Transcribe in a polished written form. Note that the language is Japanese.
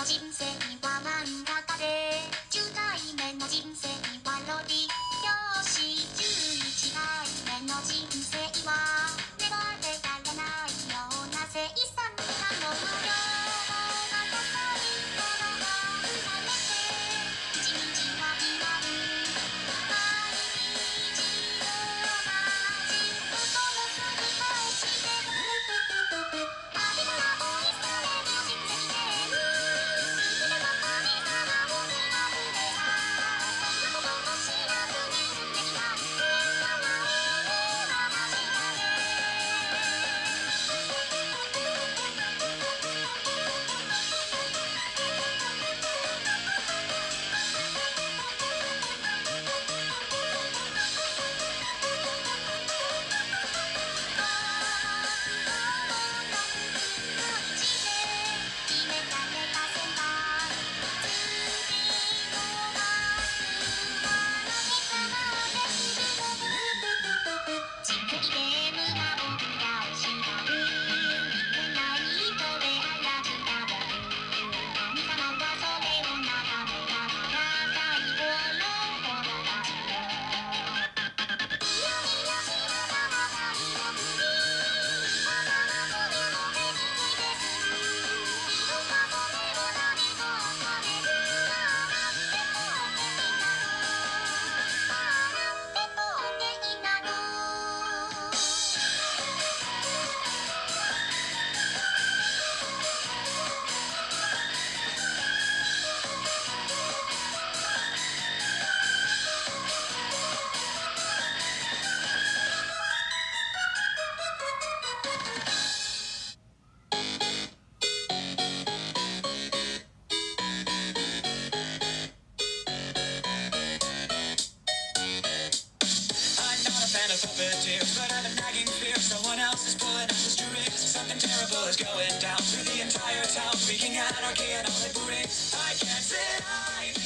人生は漫画家で10回目の人生はロリよし11回目の人生は粘れたらないような生産頼むよまた最後の生まれて一日は終わる毎日同じことの繰り返しでありがとういされる人生 But I have a nagging fear someone else is pulling up the strings. Something terrible is going down through the entire town, wreaking anarchy and all it brings. I can't sit,